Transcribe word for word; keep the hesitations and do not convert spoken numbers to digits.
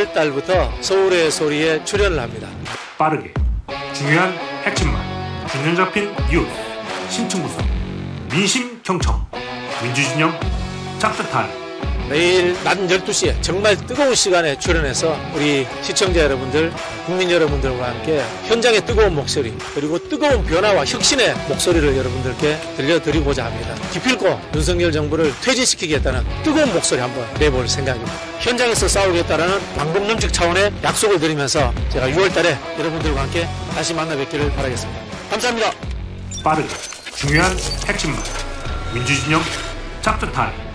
유월 달부터 서울의 소리에 출연을 합니다. 빠르게 중요한 핵심만 균형 잡힌 뉴스, 심층 분석, 민심 경청, 민주진영 짝짝타임. 매일 낮 열두 시에 정말 뜨거운 시간에 출연해서 우리 시청자 여러분들, 국민 여러분들과 함께 현장의 뜨거운 목소리, 그리고 뜨거운 변화와 혁신의 목소리를 여러분들께 들려드리고자 합니다. 기필코 윤석열 정부를 퇴진시키겠다는 뜨거운 목소리 한번 내볼 생각입니다. 현장에서 싸우겠다는 방법론적 차원의 약속을 드리면서 제가 유월 달에 여러분들과 함께 다시 만나 뵙기를 바라겠습니다. 감사합니다. 빠르게 중요한 핵심만 민주진영 짝짝타임.